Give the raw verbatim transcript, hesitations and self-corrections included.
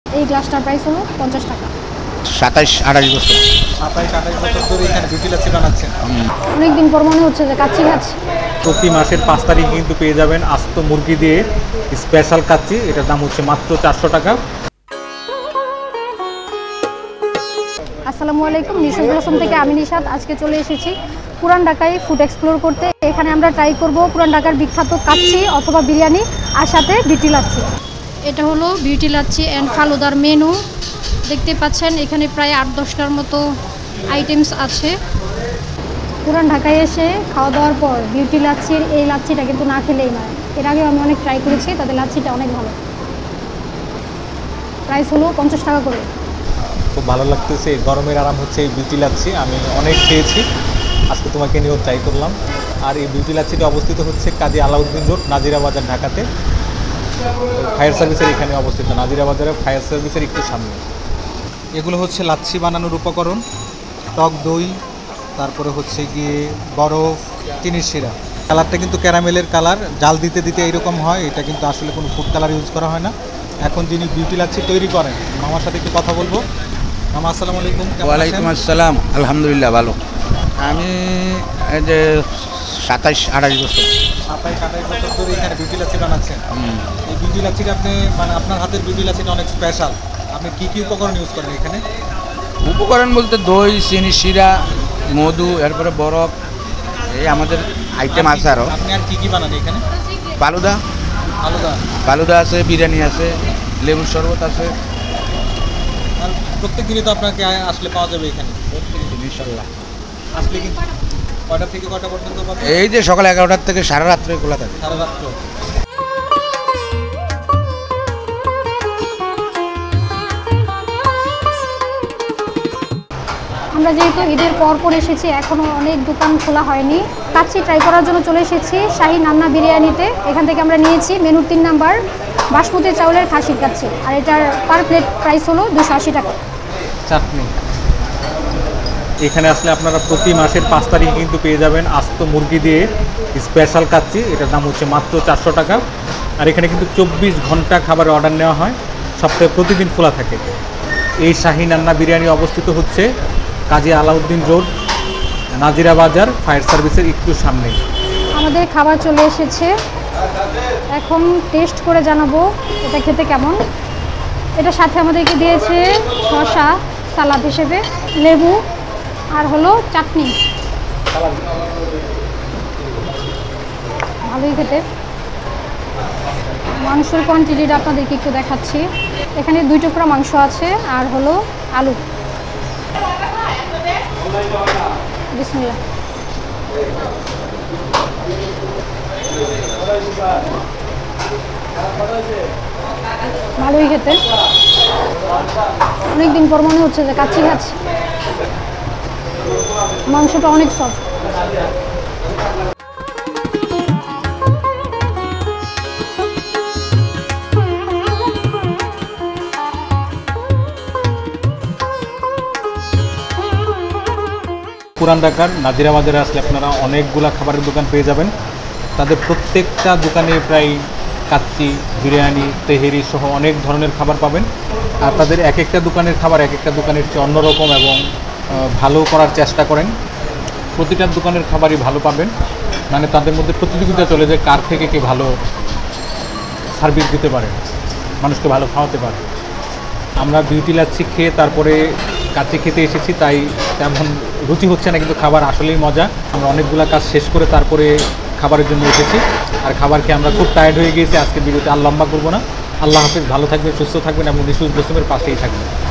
এই গ্লাসটার প্রাইস হলো পঞ্চাশ টাকা। সাতাইশ আঠাশ বছর সাতাইশ আঠাশ বছর ধরে এখানে বিউটি লাচ্ছি বানাচ্ছেন। অনেকদিন পর মনে হচ্ছে যে কাচ্চি খাচ্ছি। প্রতি মাসের পাঁচ তারিখে কিন্তু পেয়ে যাবেন আস্ত মুরগি দিয়ে স্পেশাল কাচ্চি। এটার দাম হচ্ছে মাত্র চারশো টাকা। আসসালামু আলাইকুম, নিশাদ ব্লসম থেকে আমি নিশাদ। আজকে চলে এসেছি পুরান ঢাকায় ফুড এক্সপ্লোর করতে। এখানে আমরা ট্রাই করব পুরান ঢাকার বিখ্যাত কাচ্চি অথবা বিরিয়ানি আর সাথে বিউটি লাচ্ছি। এটা হলো বিউটি লাচ্ছি অ্যান্ড ফালুদার মেনু। দেখতে পাচ্ছেন এখানে প্রায় আট দশটার মতো আইটেমস আছে। পুরান ঢাকায় এসে খাওয়া দাওয়ার পর বিউটি লাচ্ছির এই লাচ্ছিটা কিন্তু না খেলেই নয়। এর আগেও আমি অনেক ট্রাই করেছি, তাদের লাচ্ছিটা অনেক ভালো। প্রাইস হলো পঞ্চাশ টাকা করে। খুব ভালো লাগতেছে, গরমের আরাম হচ্ছে এই বিউটি লাচ্ছি। আমি অনেক খেয়েছি, আজকে তোমাকে নিয়েও ট্রাই করলাম। আর এই বিউটি লাচ্ছিটা অবস্থিত হচ্ছে কাজী আলাউদ্দিন রোড, নাজিরা বাজার, ঢাকাতে। ফায়ার সার্ভিসের এখানে অবস্থিত, নাজিরা বাজারে ফায়ার সার্ভিসের একটু সামনে। এগুলো হচ্ছে লাচ্ছি বানানোর উপকরণ: টক দই, তারপরে হচ্ছে গিয়ে বরফ, চিনির শিরা। কালারটা কিন্তু ক্যারামেলের কালার, জাল দিতে দিতে এইরকম হয়। এটা কিন্তু আসলে কোনো ফুড কালার ইউজ করা হয় না। এখন যিনি বিউটি লাচ্ছি তৈরি করেন, মামার সাথে একটু কথা বলবো। মামা আসসালামু আলাইকুম। ওয়ালাইকুম আসসালাম, আলহামদুলিল্লাহ ভালো। আমি এই যে সাতাইশ আঠাশ বছর সাতাইশ আঠাশ বছর ধরে এখানে বিউটি লাচ্ছি বানাচ্ছেন। এই বিউটি লাচ্ছিটা আপনি মানে আপনার হাতের বিউটি লাচ্ছিটা অনেক স্পেশাল। আপনি কী কী উপকরণ ইউজ করেন এখানে? উপকরণ বলতে দই, চিনি, শিরা, মধু, এরপরে বরফ, এই আমাদের আইটেম আছে। আরও আপনি আর কী কী বানান এখানে? ফালুদা আলাদা ফালুদা আছে, বিরিয়ানি আছে, লেবুর শরবত আছে। আর প্রত্যেক দিনই তো আপনাকে আসলে পাওয়া যাবে এখানে ইনশাল্লাহ। আসলে কিন্তু কয়টা থেকে কয়টা পর্যন্ত পাবেন? এই যে সকাল এগারোটার থেকে সারা রাত্রে খোলা থাকে। সারা রাত্র। আমরা যেহেতু ঈদের পর পর এসেছি, এখনও অনেক দোকান খোলা হয়নি। কাচ্চি ট্রাই করার জন্য চলে এসেছি শাহী নান্না বিরিয়ানিতে। এখান থেকে আমরা নিয়েছি মেনুর তিন নাম্বার বাসমতি চাউলের খাসির কাচ্চি, আর এটার পার প্লেট প্রাইস হলো দুশো আশি টাকা। চাটনি। এখানে আসলে আপনারা প্রতি মাসের পাঁচ তারিখে কিন্তু পেয়ে যাবেন আস্ত মুরগি দিয়ে স্পেশাল কাচ্চি। এটার দাম হচ্ছে মাত্র চারশো টাকা। আর এখানে কিন্তু চব্বিশ ঘন্টা খাবারের অর্ডার নেওয়া হয়, সপ্তাহে প্রতিদিন খোলা থাকে। এই শাহী নান্না বিরিয়ানি অবস্থিত হচ্ছে কাজী আলাউদ্দিন রোড, নাজিরা বাজার, ফায়ার সার্ভিসের একটু সামনে। আমাদের খাবার চলে এসেছে, এখন টেস্ট করে জানাবো এটা খেতে কেমন। এটা সাথে আমাদেরকে দিয়েছে শসা সালাদ হিসেবে, লেবু আর হলো চাটনি। ভালোই খেতে। মাংসের কোয়ান্টিটিটা আপনাদেরকে একটু দেখাচ্ছি। এখানে দুই টুকরা মাংস আছে আর হলো আলু। বিসমিল্লাহ। ভালোই খেতে, অনেকদিন পর মনে হচ্ছে যে কাচ্চি খাচ্ছি। মাংসটা অনেক সফট। পুরান ঢাকার নাজিরা বাজারে আসলে আপনারা অনেকগুলা খাবারের দোকান পেয়ে যাবেন। তাদের প্রত্যেকটা দোকানে প্রায় কাচ্চি, বিরিয়ানি, তেহেরি সহ অনেক ধরনের খাবার পাবেন। আর তাদের এক একটা দোকানের খাবার এক একটা দোকানের চেয়ে অন্যরকম এবং ভালো করার চেষ্টা করেন। প্রতিটা দোকানের খাবারই ভালো পাবেন, মানে তাদের মধ্যে প্রতিযোগিতা চলে যায় কার থেকে কে ভালো সার্ভিস দিতে পারে, মানুষকে ভালো খাওয়াতে পারে। আমরা বিউটি লাচ্ছি খেয়ে তারপরে কাচ্চি খেতে এসেছি, তাই তেমন রুচি হচ্ছে না, কিন্তু খাবার আসলেই মজা। আমরা অনেকগুলো কাজ শেষ করে তারপরে খাবারের জন্য এসেছি, আর খাবার খেয়ে আমরা খুব টায়ার্ড হয়ে গিয়েছি। আজকে ভিডিওতে আর লম্বা করবো না। আল্লাহ হাফেজ, ভালো থাকবেন, সুস্থ থাকবেন এবং নিশাদ ব্লসমের পাশেই থাকবেন।